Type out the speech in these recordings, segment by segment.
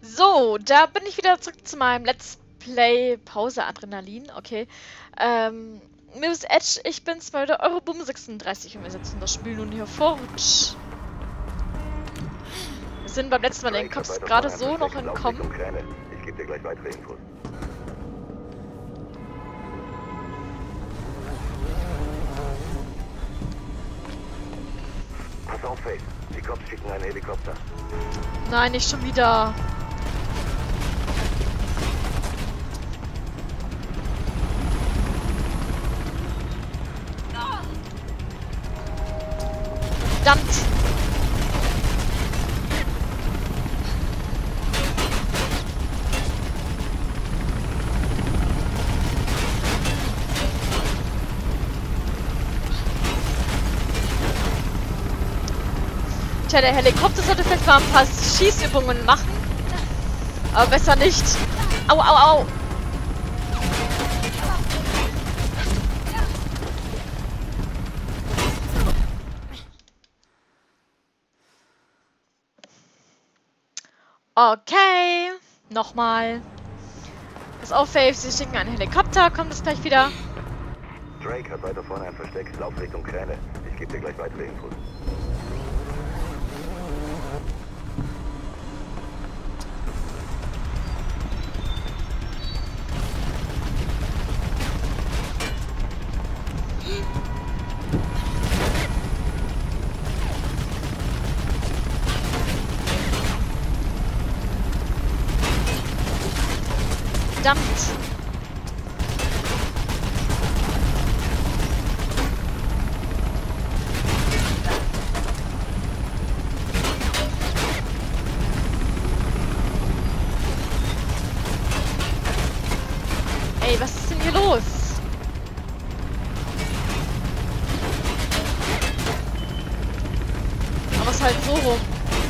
So, da bin ich wieder zurück zu meinem Let's Play Pause Adrenalin. Okay. Mirror's Edge, ich bin's bei der Euroboom 36 und wir setzen das Spiel nun hier fort. Wir sind beim letzten Mal den Cops gerade so noch entkommen. Ich gebe dir gleich weitere Infos. Pass auf, Faith. Die Cops schicken einen Helikopter. Nein, nicht schon wieder. Verdammt! Tja, der Helikopter sollte vielleicht mal ein paar Schießübungen machen. Aber besser nicht. Au, au, au! Okay. Nochmal. Pass auf, Faith, sie schicken einen Helikopter. Kommt es gleich wieder? Drake hat weiter vorne ein Versteck. Lauf Richtung Kräne. Ich gebe dir gleich weitere Infos. Verdammt! Ey, was ist denn hier los? Aber es ist halt so rum.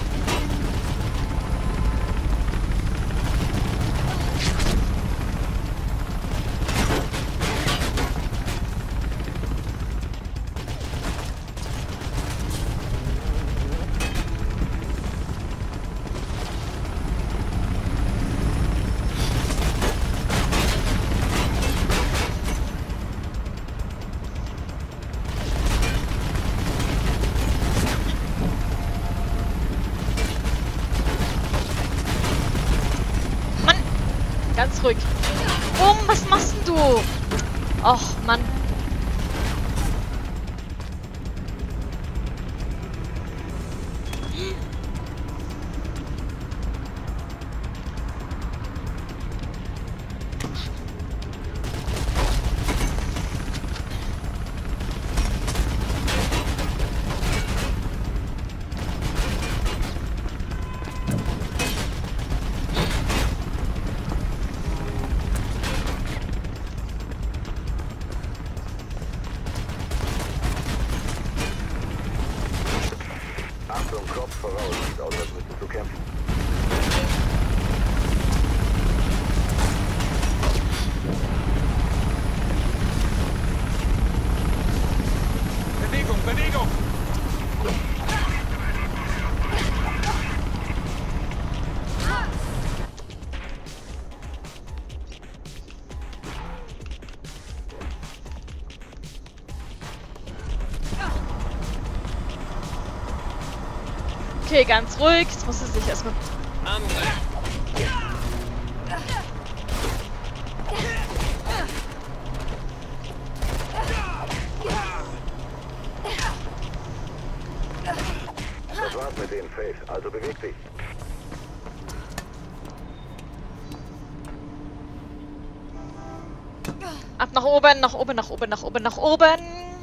Ganz ruhig. Was machst denn du? Och, Mann. Achtung, Kopf voraus. Sieht aus, als müsstest du kämpfen. Bewegung, Bewegung! Okay, ganz ruhig. Jetzt muss er sich erstmal... Das war's mit denen, Faith. Also beweg dich. Ab nach oben, nach oben, nach oben, nach oben, nach oben.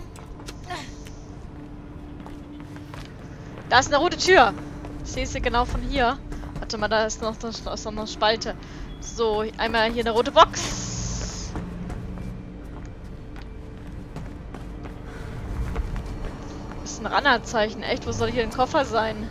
Da ist eine rote Tür. Ich sehe sie genau von hier. Warte mal, da ist noch eine Spalte. So, einmal hier eine rote Box. Das ist ein Runner-Zeichen. Echt, wo soll hier ein Koffer sein?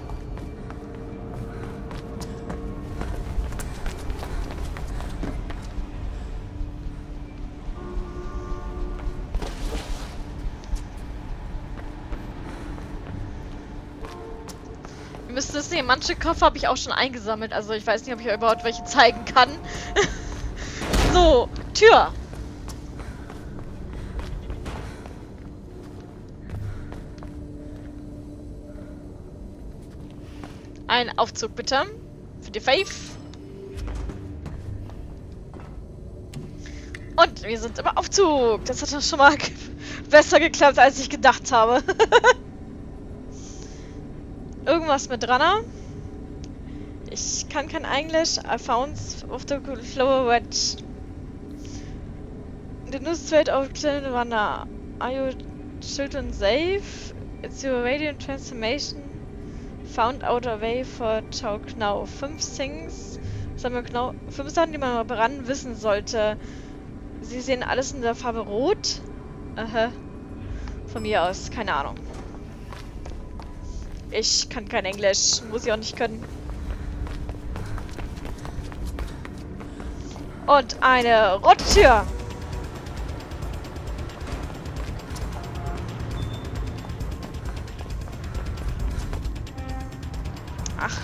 müsste es sehen. Manche Koffer habe ich auch schon eingesammelt. Also ich weiß nicht, ob ich überhaupt welche zeigen kann. So, Tür. Ein Aufzug bitte. Für die Faith. Und wir sind im Aufzug. Das hat doch schon mal besser geklappt, als ich gedacht habe. Irgendwas mit dran. Ich kann kein Englisch. I found of the flower wedge. The new straight of Runner. Are your children safe? It's your radiant transformation. Found out a way for Chao Knau. 5 Things. 5 Sachen, die man mal ran wissen sollte. Sie sehen alles in der Farbe Rot. Aha. Von mir aus, keine Ahnung. Ich kann kein Englisch. Muss ich auch nicht können. Und eine rote Tür. Ach.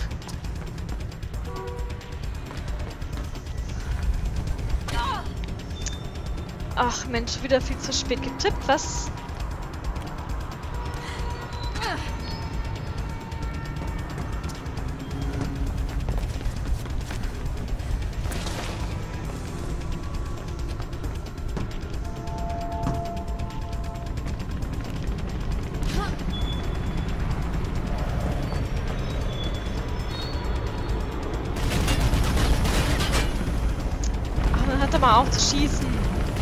Ach Mensch, wieder viel zu spät getippt, was? Ach, dann hat er mal auf zu schießen.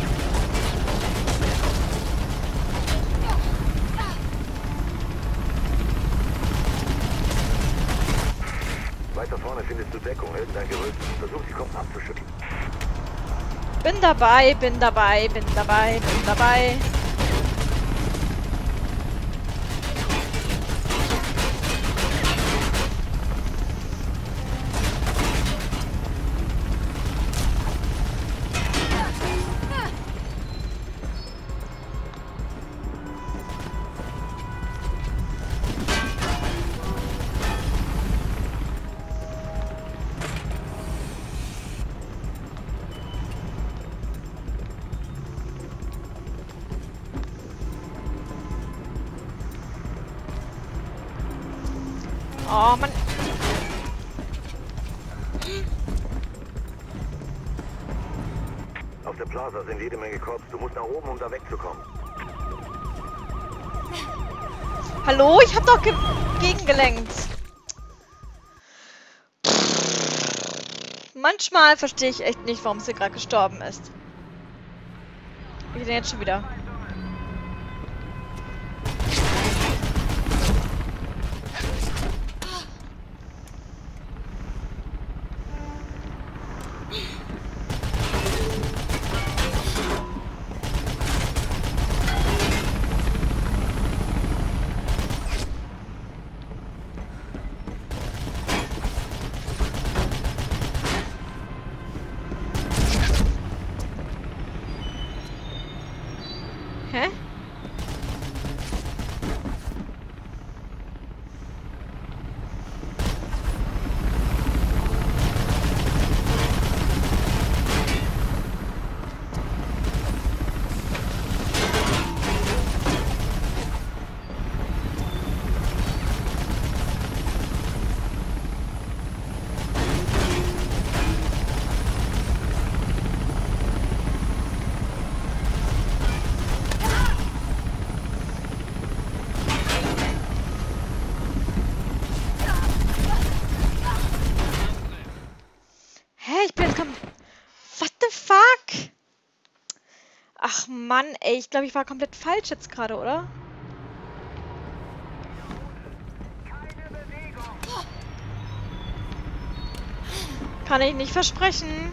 Weiter vorne findest du Deckung, irgendein Gerüst. Versuch die Kopf abzuschütteln. Bin dabei, bin dabei, bin dabei, bin dabei. Oh Mann. Auf der Plaza sind jede Menge Cops. Du musst nach oben, um da wegzukommen. Hallo? Ich hab doch gegengelenkt. Manchmal verstehe ich echt nicht, warum sie gerade gestorben ist. Wie denn jetzt schon wieder? Hä? Ich bin jetzt What the fuck? Ach Mann, ey, ich glaube, ich war komplett falsch jetzt gerade, oder? Kann ich nicht versprechen.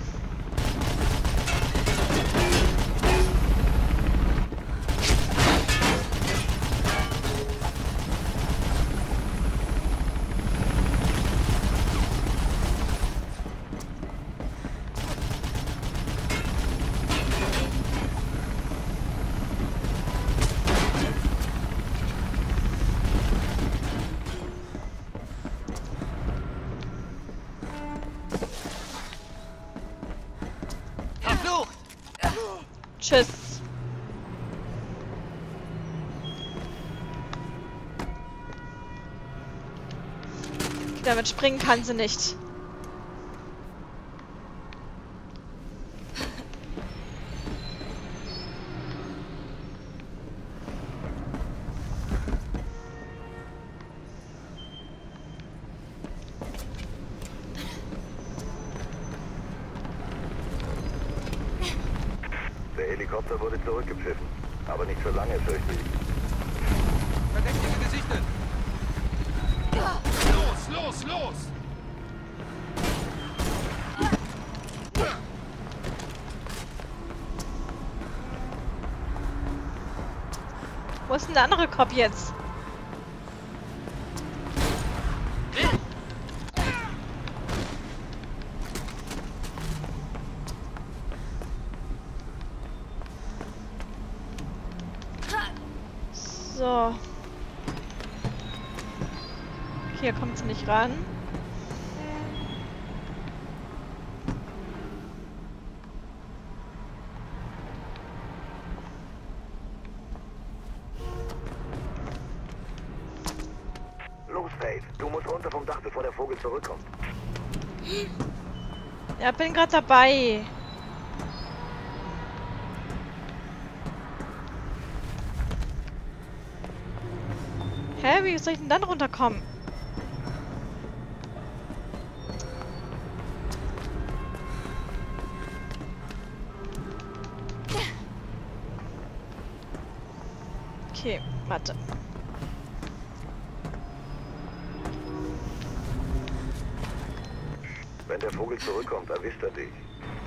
Flucht! Tschüss. Damit springen kann sie nicht. Der Helikopter wurde zurückgepfiffen. Aber nicht für lange, fürchte ich. Verdächtige gesichtet! Los, los, los! Wo ist denn der andere Cop jetzt? So. Hier kommt sie nicht ran. Los, Faith. Du musst runter vom Dach, bevor der Vogel zurückkommt. Ja, bin gerade dabei. Hä, wie soll ich denn dann runterkommen? Okay, warte. Wenn der Vogel zurückkommt, erwischt er dich.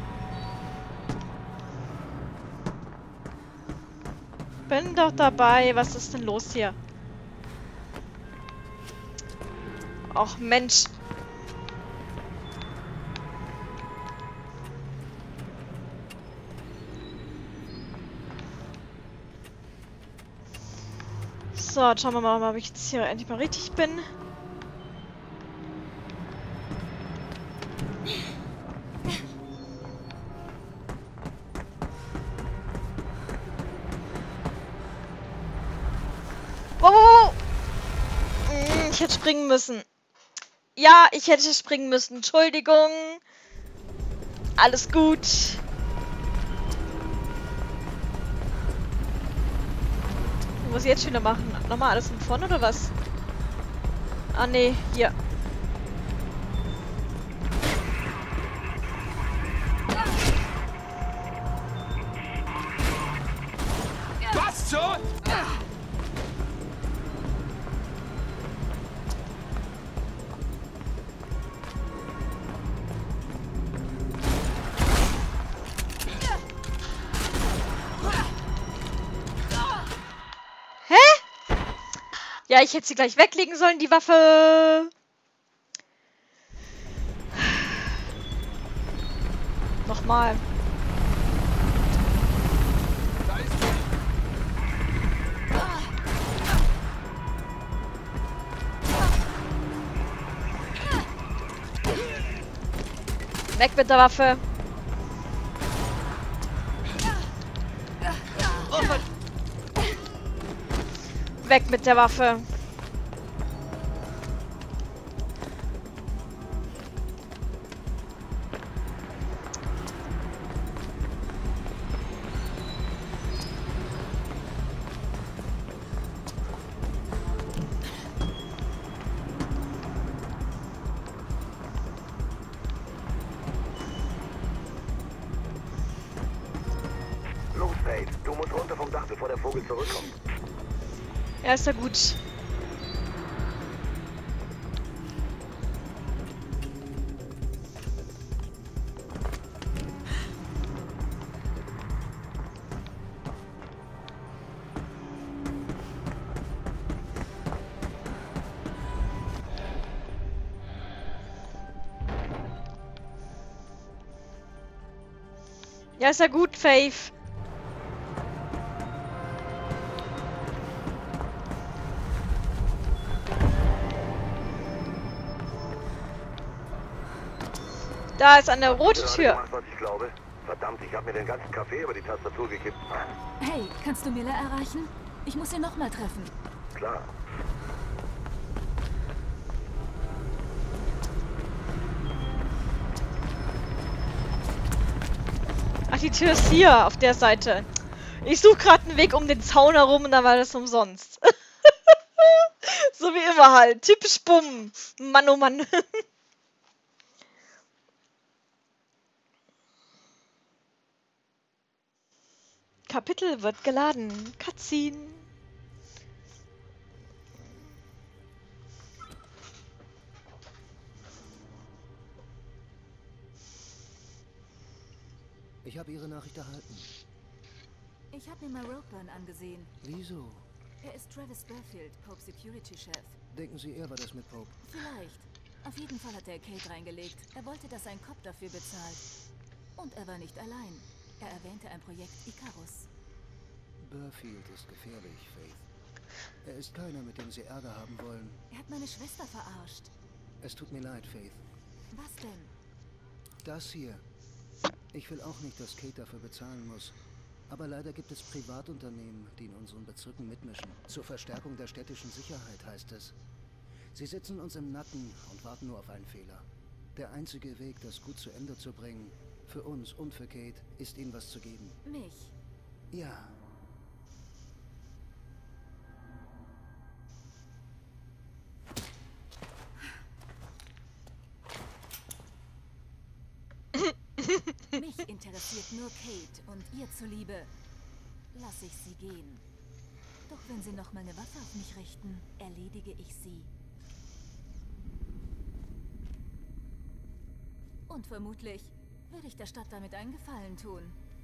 Bin doch dabei. Was ist denn los hier? Och, Mensch. So, jetzt schauen wir mal, ob ich jetzt hier endlich mal richtig bin. Wow! Ich hätte springen müssen. Ja, ich hätte springen müssen. Entschuldigung. Alles gut. Was muss ich jetzt schon wieder machen? Nochmal alles von vorne oder was? Ah, nee, hier. Was schon? Ja, ich hätte sie gleich weglegen sollen, die Waffe. Nochmal. Da ist Weg mit der Waffe. Weg mit der Waffe. Los, Faith. Du musst runter vom Dach, bevor der Vogel zurückkommt. Ja, ist ja gut. Ja, ist ja gut, Faith. Da ist eine rote Tür. Gemacht, was ich glaube. Verdammt, ich habe mir den ganzen Kaffee über die Tastatur gekippt. Hey, kannst du Miller erreichen? Ich muss ihn nochmal treffen. Klar. Ach, die Tür ist hier, auf der Seite. Ich suche gerade einen Weg um den Zaun herum und dann war das umsonst. So wie immer halt. Typisch bumm. Mann, oh Mann. Kapitel wird geladen. Cutscene. Ich habe Ihre Nachricht erhalten. Ich habe mir mal Roadburn angesehen. Wieso? Er ist Travis Burfield, Pope Security Chef. Denken Sie, er war das mit Pope? Vielleicht. Auf jeden Fall hat er Kate reingelegt. Er wollte, dass ein Cop dafür bezahlt. Und er war nicht allein. Er erwähnte ein Projekt Icarus. Burfield ist gefährlich, Faith. Er ist keiner, mit dem Sie Ärger haben wollen. Er hat meine Schwester verarscht. Es tut mir leid, Faith. Was denn? Das hier. Ich will auch nicht, dass Kate dafür bezahlen muss. Aber leider gibt es Privatunternehmen, die in unseren Bezirken mitmischen. Zur Verstärkung der städtischen Sicherheit, heißt es. Sie sitzen uns im Nacken und warten nur auf einen Fehler. Der einzige Weg, das gut zu Ende zu bringen, für uns und für Kate, ist ihnen was zu geben. Mich. Ja. Mich interessiert nur Kate und ihr zuliebe lasse ich sie gehen. Doch wenn sie noch mal eine Waffe auf mich richten, erledige ich sie. Und vermutlich würde ich der Stadt damit einen Gefallen tun.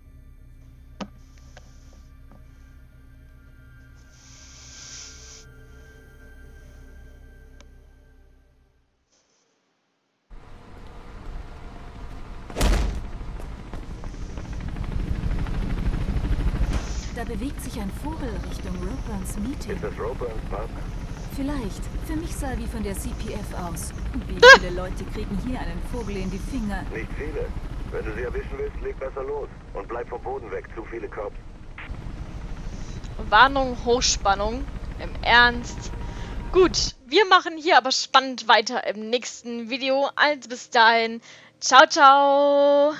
Da bewegt sich ein Vogel Richtung Roadburns Meeting. Ist das Roadburns Partner? Vielleicht. Für mich sah er wie von der CPF aus. Und wie viele Leute kriegen hier einen Vogel in die Finger? Nicht viele. Wenn du sie erwischen willst, leg besser los. Und bleib vom Boden weg. Zu viele Cops. Warnung, Hochspannung. Im Ernst. Gut, wir machen hier aber spannend weiter im nächsten Video. Also bis dahin. Ciao, ciao.